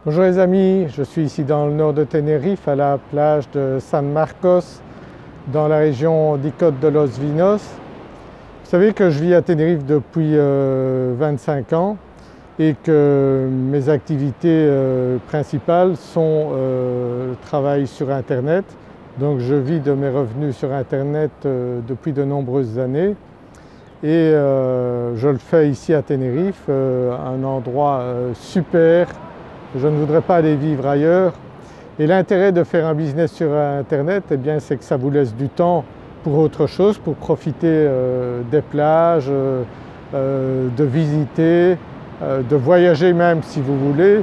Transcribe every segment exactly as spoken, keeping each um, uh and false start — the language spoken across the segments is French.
Bonjour les amis, je suis ici dans le nord de Tenerife à la plage de San Marcos dans la région d'Icod de los Vinos. Vous savez que je vis à Tenerife depuis euh, vingt-cinq ans et que mes activités euh, principales sont euh, le travail sur internet. Donc je vis de mes revenus sur internet euh, depuis de nombreuses années et euh, je le fais ici à Tenerife, euh, un endroit euh, super. Je ne voudrais pas aller vivre ailleurs. Et l'intérêt de faire un business sur internet, eh bien, c'est que ça vous laisse du temps pour autre chose, pour profiter euh, des plages, euh, euh, de visiter, euh, de voyager même si vous voulez.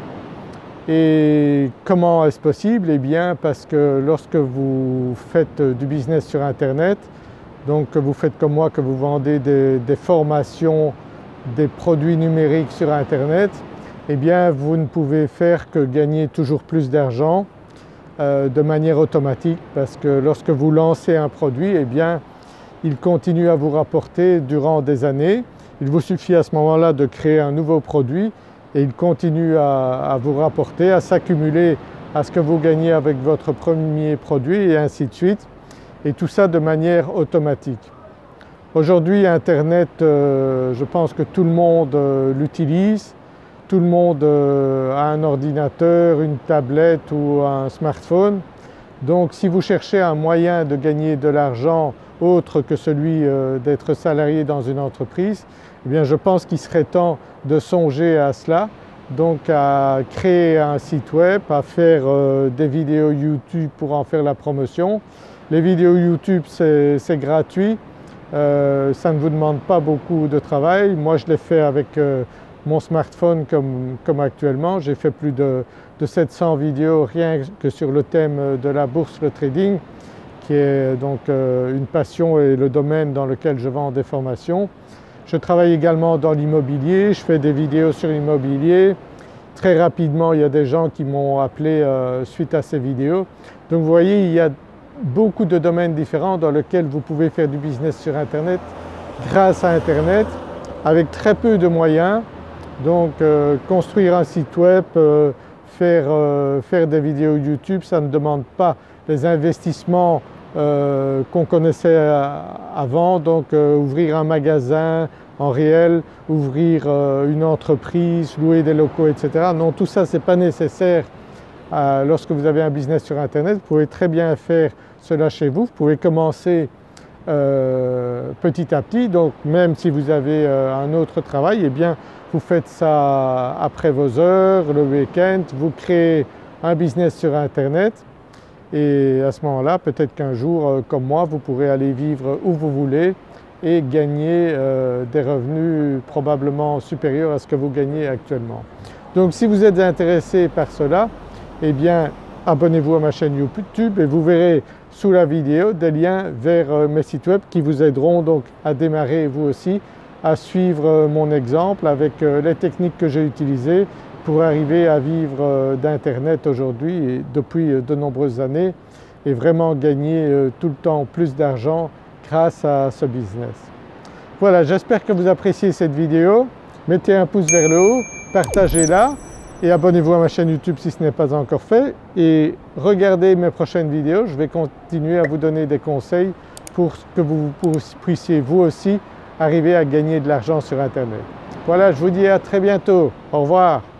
Et comment est-ce possible? Eh bien parce que lorsque vous faites du business sur internet, donc que vous faites comme moi, que vous vendez des, des formations, des produits numériques sur internet, eh bien vous ne pouvez faire que gagner toujours plus d'argent euh, de manière automatique, parce que lorsque vous lancez un produit, eh bien il continue à vous rapporter durant des années. Il vous suffit à ce moment-là de créer un nouveau produit et il continue à, à vous rapporter, à s'accumuler à ce que vous gagnez avec votre premier produit et ainsi de suite, et tout ça de manière automatique. Aujourd'hui internet, euh, je pense que tout le monde euh, l'utilise. Tout le monde a un ordinateur, une tablette ou un smartphone. Donc si vous cherchez un moyen de gagner de l'argent autre que celui d'être salarié dans une entreprise, eh bien je pense qu'il serait temps de songer à cela, donc à créer un site web, à faire des vidéos YouTube pour en faire la promotion. Les vidéos YouTube c'est gratuit, euh, ça ne vous demande pas beaucoup de travail. Moi je l'ai fait avec euh, mon smartphone comme, comme actuellement. J'ai fait plus de, de sept cents vidéos rien que sur le thème de la bourse, le trading, qui est donc euh, une passion et le domaine dans lequel je vends des formations. Je travaille également dans l'immobilier, je fais des vidéos sur l'immobilier. Très rapidement il y a des gens qui m'ont appelé euh, suite à ces vidéos. Donc vous voyez, il y a beaucoup de domaines différents dans lesquels vous pouvez faire du business sur internet grâce à internet avec très peu de moyens. Donc euh, construire un site web, euh, faire, euh, faire des vidéos YouTube, ça ne demande pas les investissements euh, qu'on connaissait avant, donc euh, ouvrir un magasin en réel, ouvrir euh, une entreprise, louer des locaux, et cetera. Non, tout ça c'est pas nécessaire euh, lorsque vous avez un business sur internet. Vous pouvez très bien faire cela chez vous, vous pouvez commencer euh, petit à petit, donc même si vous avez euh, un autre travail, eh bien vous faites ça après vos heures, le week-end, vous créez un business sur internet et à ce moment-là peut-être qu'un jour comme moi vous pourrez aller vivre où vous voulez et gagner euh, des revenus probablement supérieurs à ce que vous gagnez actuellement. Donc si vous êtes intéressé par cela, eh bien abonnez-vous à ma chaîne YouTube et vous verrez sous la vidéo des liens vers mes sites web qui vous aideront donc à démarrer vous aussi, à suivre mon exemple avec les techniques que j'ai utilisées pour arriver à vivre d'internet aujourd'hui et depuis de nombreuses années et vraiment gagner tout le temps plus d'argent grâce à ce business. Voilà, j'espère que vous appréciez cette vidéo. Mettez un pouce vers le haut, partagez-la et abonnez-vous à ma chaîne YouTube si ce n'est pas encore fait et regardez mes prochaines vidéos. Je vais continuer à vous donner des conseils pour que vous puissiez vous aussi arriver à gagner de l'argent sur internet. Voilà, je vous dis à très bientôt. Au revoir.